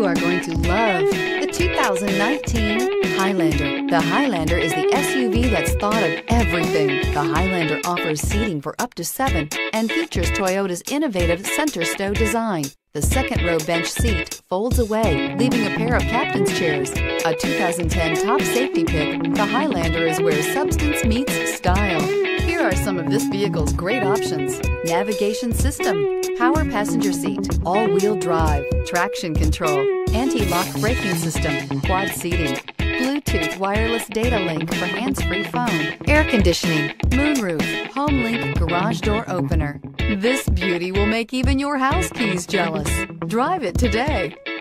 are going to love the 2019 Highlander. The Highlander is the SUV that's thought of everything. The Highlander offers seating for up to 7 and features Toyota's innovative center stow design. The second row bench seat folds away, leaving a pair of captain's chairs. A 2010 top safety pick, the Highlander is where substance meets style. Here are some of this vehicle's great options: navigation system, power passenger seat, all-wheel drive, traction control, anti-lock braking system, quad seating, Bluetooth wireless data link for hands-free phone, air conditioning, moonroof, home link garage door opener. This beauty will make even your house keys jealous. Drive it today.